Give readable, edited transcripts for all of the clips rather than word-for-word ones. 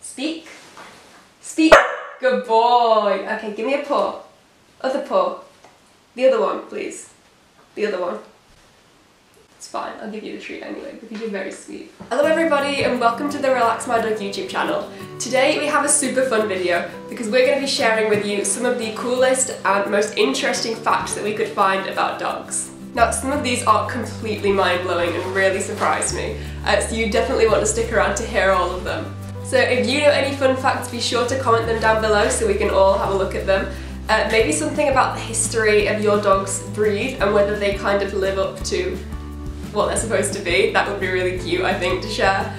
Speak. Speak. Good boy. Okay, give me a paw. Other paw. The other one, please. The other one. It's fine, I'll give you the treat anyway, because you're very sweet. Hello everybody and welcome to the Relax My Dog YouTube channel. Today we have a super fun video because we're going to be sharing with you some of the coolest and most interesting facts that we could find about dogs. Now some of these are completely mind-blowing and really surprised me, so you definitely want to stick around to hear all of them. So if you know any fun facts, be sure to comment them down below so we can all have a look at them. Maybe something about the history of your dog's breed and whether they kind of live up to what they're supposed to be. That would be really cute, I think, to share.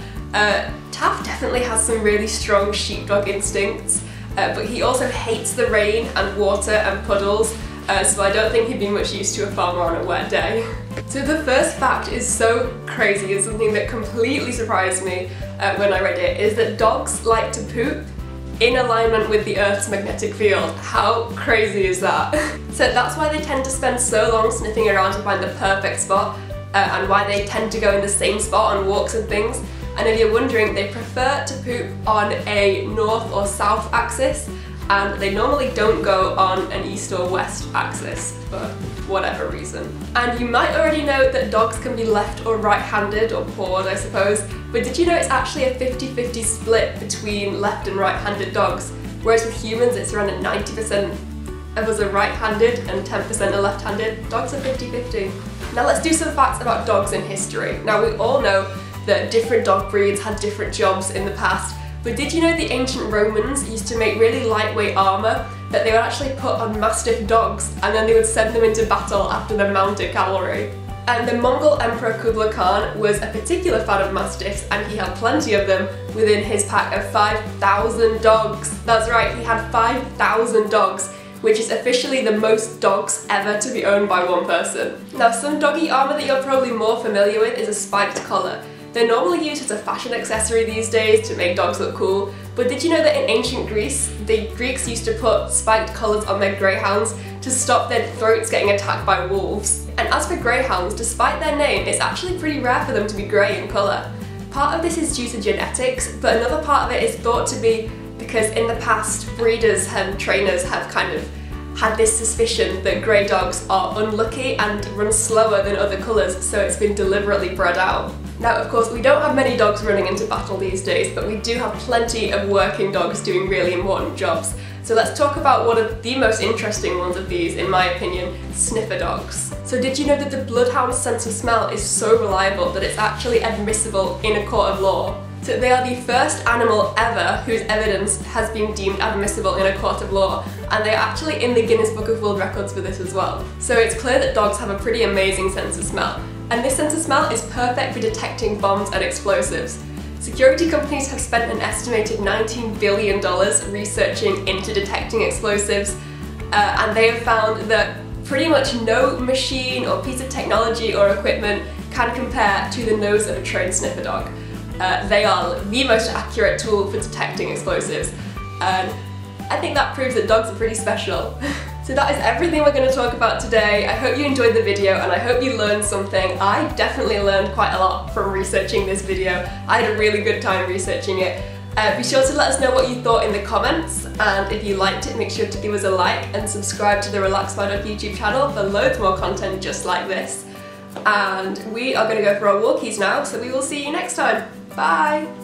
Taff definitely has some really strong sheepdog instincts, but he also hates the rain and water and puddles, so I don't think he'd be much use to a farmer on a wet day. So the first fact is so crazy, it's something that completely surprised me when I read it, is that dogs like to poop in alignment with the Earth's magnetic field. How crazy is that? So that's why they tend to spend so long sniffing around to find the perfect spot, and why they tend to go in the same spot on walks and things. And if you're wondering, they prefer to poop on a north or south axis, and they normally don't go on an east or west axis for whatever reason. And you might already know that dogs can be left or right-handed, or pawed I suppose, but did you know it's actually a 50-50 split between left and right-handed dogs, whereas with humans it's around 90% of us are right-handed and 10% are left-handed. Dogs are 50-50. Now let's do some facts about dogs in history. Now we all know that different dog breeds had different jobs in the past, but did you know the ancient Romans used to make really lightweight armour that they would actually put on mastiff dogs and then they would send them into battle after the mounted cavalry? And the Mongol Emperor Kublai Khan was a particular fan of mastiffs, and he had plenty of them within his pack of 5,000 dogs. That's right, he had 5,000 dogs, which is officially the most dogs ever to be owned by one person. Now some doggy armour that you're probably more familiar with is a spiked collar. They're normally used as a fashion accessory these days to make dogs look cool, but did you know that in ancient Greece, the Greeks used to put spiked collars on their greyhounds to stop their throats getting attacked by wolves? And as for greyhounds, despite their name, it's actually pretty rare for them to be grey in colour. Part of this is due to genetics, but another part of it is thought to be because in the past, breeders and trainers have kind of had this suspicion that grey dogs are unlucky and run slower than other colours, so it's been deliberately bred out. Now of course we don't have many dogs running into battle these days, but we do have plenty of working dogs doing really important jobs. So let's talk about one of the most interesting ones of these, in my opinion, sniffer dogs. So did you know that the bloodhound's sense of smell is so reliable that it's actually admissible in a court of law? So they are the first animal ever whose evidence has been deemed admissible in a court of law, and they're actually in the Guinness Book of World Records for this as well. So it's clear that dogs have a pretty amazing sense of smell, and this sense of smell is perfect for detecting bombs and explosives. Security companies have spent an estimated $19 billion researching into detecting explosives, and they have found that pretty much no machine or piece of technology or equipment can compare to the nose of a trained sniffer dog. They are the most accurate tool for detecting explosives, and I think that proves that dogs are pretty special. So that is everything we're going to talk about today. I hope you enjoyed the video and I hope you learned something. I definitely learned quite a lot from researching this video. I had a really good time researching it. Be sure to let us know what you thought in the comments, and if you liked it, make sure to give us a like and subscribe to the Relax My Dog YouTube channel for loads more content just like this. And we are going to go for our walkies now, so we will see you next time. Bye!